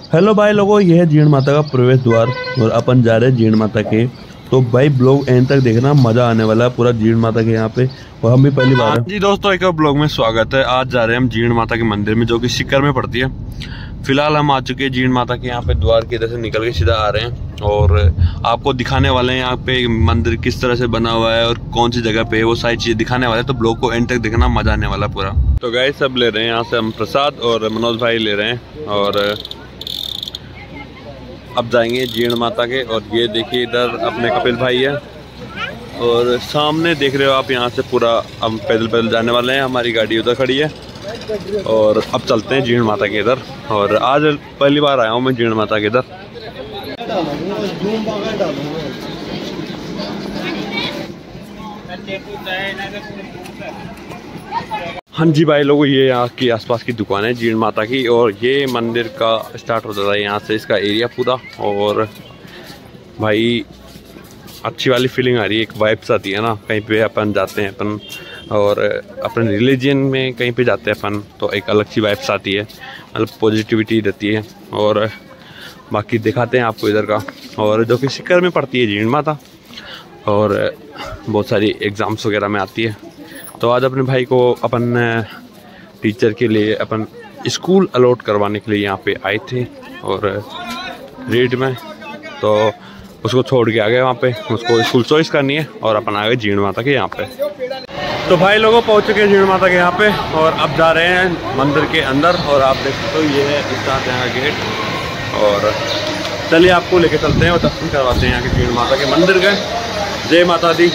Hello भाई लोगों, यह है जीण माता का प्रवेश द्वार और अपन जा रहे हैं जीण माता के। तो भाई ब्लॉग एंड तक देखना, मजा आने वाला है पूरा जीण माता के यहाँ पे। और हम भी पहली बार है। जी दोस्तों, एक और ब्लॉग में स्वागत है। आज जा रहे हैं हम जीण माता के मंदिर में, जो कि सीकर में पड़ती है। फिलहाल हम आ चुके हैं जीण माता के यहाँ पे। द्वार की इधर से निकल के सीधा आ रहे हैं और आपको दिखाने वाले हैं यहाँ पे मंदिर किस तरह से बना हुआ है और कौन सी जगह पे है, वो सारी चीजें दिखाने वाले हैं। तो ब्लॉग को एंड तक देखना, मजा आने वाला पूरा। तो गाइस सब ले रहे हैं यहाँ से हम प्रसाद, और मनोज भाई ले रहे हैं। और अब जाएंगे जीण माता के। और ये देखिए इधर अपने कपिल भाई है, और सामने देख रहे हो आप, यहाँ से पूरा हम पैदल पैदल जाने वाले हैं। हमारी गाड़ी उधर खड़ी है और अब चलते हैं जीण माता के इधर। और आज पहली बार आया हूँ मैं जीण माता के इधर। हाँ जी भाई लोगों, ये यहाँ की आसपास की दुकान है जीण माता की, और ये मंदिर का स्टार्ट होता था यहाँ से, इसका एरिया पूरा। और भाई अच्छी वाली फीलिंग आ रही है, एक वाइब्स आती है ना। कहीं पे अपन जाते हैं अपन, और अपने रिलीजन में कहीं पे जाते हैं अपन, तो एक अलग सी वाइब्स आती है, मतलब पॉजिटिविटी रहती है। और बाकी दिखाते हैं आपको इधर का, और जो कि सीकर में पड़ती है जीण माता, और बहुत सारी एग्ज़ाम्स वगैरह में आती है। तो आज अपने भाई को अपन टीचर के लिए अपन स्कूल अलॉट करवाने के लिए यहाँ पे आए थे, और रेड में तो उसको छोड़ के आ गए वहाँ पे। उसको स्कूल चॉइस करनी है, और अपन आ गए जीण माता के यहाँ पे। तो भाई लोगों पहुँच चुके हैं जीण माता के यहाँ पे, और अब जा रहे हैं मंदिर के अंदर। और आप देख सकते हो ये है इस तरह से यहाँ का गेट। और चलिए आपको लेके चलते हैं और दर्शन करवाते हैं यहाँ के जीण माता के मंदिर के। जय माता दी।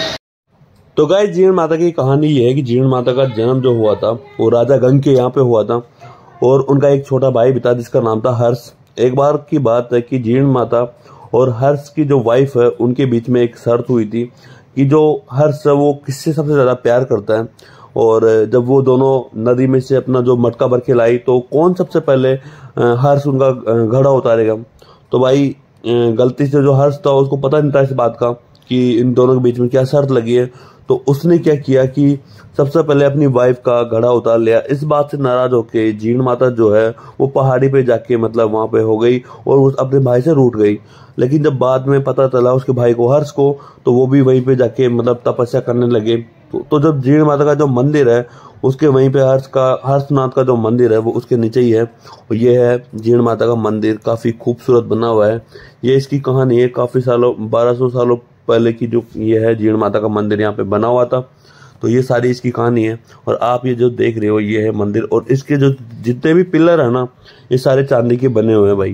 तो गाइस जीण माता की कहानी ये है कि जीण माता का जन्म जो हुआ था वो राजा गंग के यहाँ पे हुआ था, और उनका एक छोटा भाई भी था जिसका नाम था हर्ष। एक बार की बात है कि जीण माता और हर्ष की जो वाइफ है उनके बीच में एक शर्त हुई थी कि जो हर्ष है वो किससे सबसे ज्यादा प्यार करता है। और जब वो दोनों नदी में से अपना जो मटका भर के लाई, तो कौन सबसे पहले हर्ष उनका घड़ा उतारेगा। तो भाई गलती से जो हर्ष था उसको पता नहीं था इस बात का कि इन दोनों के बीच में क्या शर्त लगी है। तो उसने क्या किया कि सबसे पहले अपनी वाइफ का घड़ा उतार लिया। इस बात से नाराज होके जीण माता जो है वो पहाड़ी पे जाके मतलब वहां पे हो गई, और उस अपने भाई से रूठ गई। लेकिन जब बाद में पता चला उसके भाई को हर्ष को, तो वो भी वहीं पे जाके मतलब तपस्या करने लगे। तो जब जीण माता का जो मंदिर है उसके वहीं पे हर्षनाथ का जो मंदिर है वो उसके नीचे ही है। और ये है जीण माता का मंदिर, काफी खूबसूरत बना हुआ है। ये इसकी कहानी है काफी सालों, 1200 सालों पहले की जो ये है जीण माता का मंदिर यहाँ पे बना हुआ था। तो ये सारी इसकी कहानी है। और आप ये जो देख रहे हो ये है मंदिर, और इसके जो जितने भी पिलर है ना, ये सारे चांदी के बने हुए हैं भाई।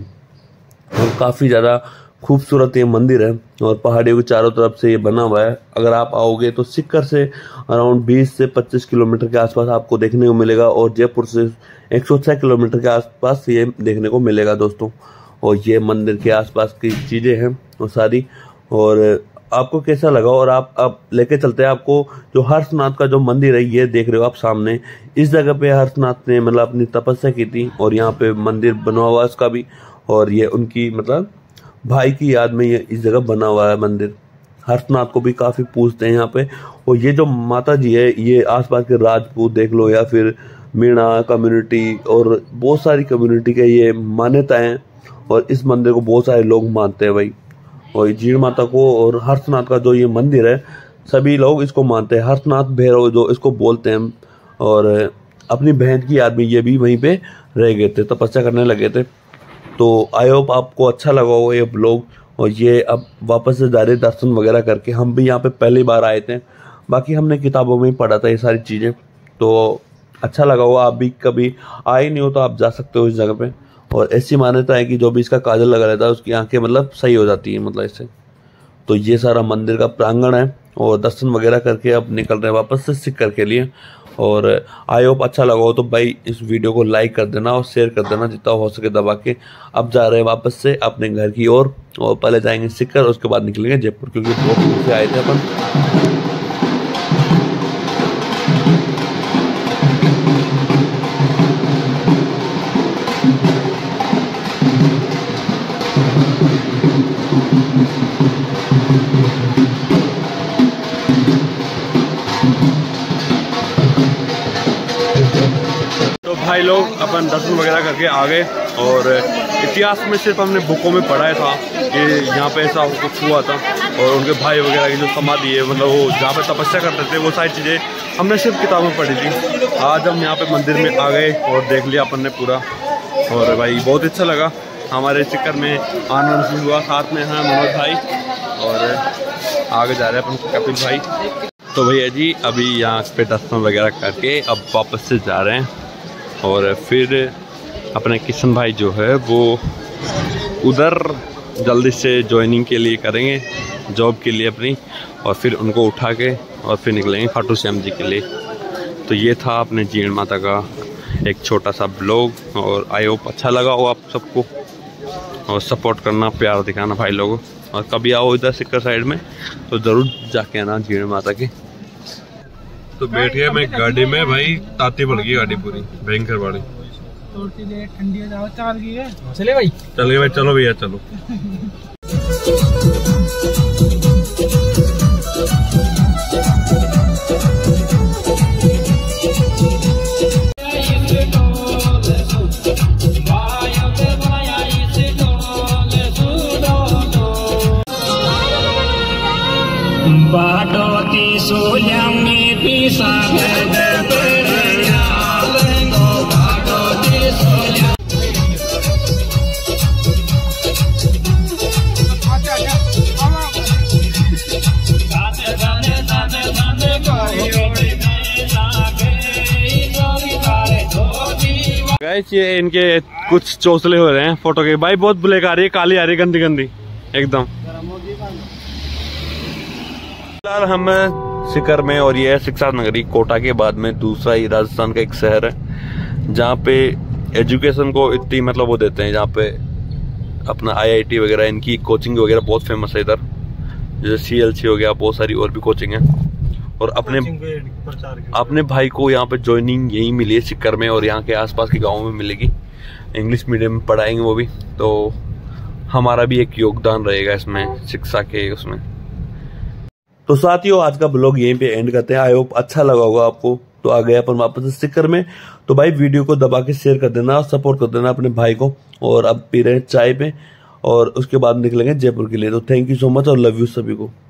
और काफी ज्यादा खूबसूरत ये मंदिर है, और पहाड़ियों के चारों तरफ से ये बना हुआ है। अगर आप आओगे तो सीकर से अराउंड 20 से 25 किलोमीटर के आसपास आपको देखने को मिलेगा, और जयपुर से 106 किलोमीटर के आसपास ये देखने को मिलेगा दोस्तों। और ये मंदिर के आसपास की चीजें हैं वो सारी। और आपको कैसा लगा, और आप लेके चलते हैं आपको जो हर्षनाथ का जो मंदिर है, ये देख रहे हो आप सामने। इस जगह पे हर्षनाथ ने मतलब अपनी तपस्या की थी, और यहाँ पे मंदिर बना हुआ है इसका भी। और ये उनकी मतलब भाई की याद में ये इस जगह बना हुआ है मंदिर। हर्षनाथ को भी काफी पूजते हैं यहाँ पे। और ये जो माता जी है, ये आसपास के राजपूत देख लो, या फिर मीणा कम्युनिटी, और बहुत सारी कम्युनिटी के ये मान्यताएं। और इस मंदिर को बहुत सारे लोग मानते हैं भाई। और जीण माता को और हर्षनाथ का जो ये मंदिर है, सभी लोग इसको मानते हैं। हर्षनाथ भैरव जो इसको बोलते हैं। और अपनी बहन की याद में ये भी वहीं पे रह गए थे, तपस्या करने लगे थे। तो आई होप आपको अच्छा लगा हो ये ब्लॉग। और ये अब वापस से जा रहे दर्शन वगैरह करके। हम भी यहाँ पे पहली बार आए थे, बाकी हमने किताबों में ही पढ़ा था ये सारी चीज़ें। तो अच्छा लगा हो, आप भी कभी आए नहीं हो तो आप जा सकते हो इस जगह पे। और ऐसी मान्यता है कि जो भी इसका काजल लगा रहता है उसकी आंखें मतलब सही हो जाती है, मतलब इससे। तो ये सारा मंदिर का प्रांगण है, और दर्शन वगैरह करके अब निकल रहे हैं वापस से सीकर के लिए। और आई होप अच्छा लगा हो तो भाई इस वीडियो को लाइक कर देना और शेयर कर देना जितना हो सके दबा के। अब जा रहे हैं वापस से अपने घर की ओर, और पहले जाएंगे सीकर, उसके बाद निकलेंगे जयपुर, क्योंकि बहुत दूर से आए थे अपन। तो भाई लोग अपन दर्शन वगैरह करके आ गए, और इतिहास में सिर्फ हमने बुकों में पढ़ा था कि यहाँ पे ऐसा कुछ हुआ था, और उनके भाई वगैरह की जो समाधि है, मतलब वो जहाँ पे तपस्या करते थे, वो सारी चीज़ें हमने सिर्फ किताबों में पढ़ी थी। आज हम यहाँ पे मंदिर में आ गए और देख लिया अपन ने पूरा, और भाई बहुत अच्छा लगा। हमारे चक्कर में आनंद सिंह हुआ, साथ में हैं मनोज भाई, और आगे जा रहे हैं अपन कपिल भाई। तो भैया जी अभी यहाँ पे दर्शन वगैरह करके अब वापस से जा रहे हैं, और फिर अपने किशन भाई जो है वो उधर जल्दी से ज्वाइनिंग के लिए करेंगे जॉब के लिए अपनी, और फिर उनको उठा के और फिर निकलेंगे खाटू श्याम जी के लिए। तो ये था अपने जीण माता का एक छोटा सा ब्लॉग, और आई होप अच्छा लगा हो आप सबको, और सपोर्ट करना, प्यार दिखाना भाई लोगों। और कभी आओ इधर सिक्कर साइड में तो ज़रूर जाके आना जीण माता के। तो बैठ गया मैं गाड़ी में भाई, ताती पड़ गई गाड़ी पूरी भयंकर वाली। ठंडी चले भाई, चलिए भाई, चलो भैया चलो। बाटोती सोल्या में पीसा गाइस ये इनके कुछ चौसले हो रहे हैं फोटो के। भाई बहुत ब्लैक आ रही है, काली आ रही है, गंदी गंदी एकदम। फिलहाल हम सिकर में, और ये है शिक्षा नगरी, कोटा के बाद में दूसरा ही राजस्थान का एक शहर है जहाँ पे एजुकेशन को इतनी मतलब वो देते हैं, जहाँ पे अपना IIT वगैरह, इनकी कोचिंग वगैरह बहुत फेमस है इधर, जैसे CLC हो गया, बहुत सारी और भी कोचिंग है। और अपने भाई को यहाँ पे ज्वाइनिंग यही मिली है सिक्कर में, और यहाँ के आसपास के गाँव में मिलेगी। इंग्लिश मीडियम में पढ़ाएंगे वो भी, तो हमारा भी एक योगदान रहेगा इसमें, शिक्षा के उसमें। तो साथियों आज का ब्लॉग यहीं पे एंड करते हैं। आई होप अच्छा लगा होगा आपको। तो आ गए अपन वापस सिक्कर में। तो भाई वीडियो को दबा के शेयर कर देना, सपोर्ट कर देना अपने भाई को। और अब पी रहे हैं चाय पे, और उसके बाद निकलेंगे जयपुर के लिए। तो थैंक यू सो मच और लव यू सभी को।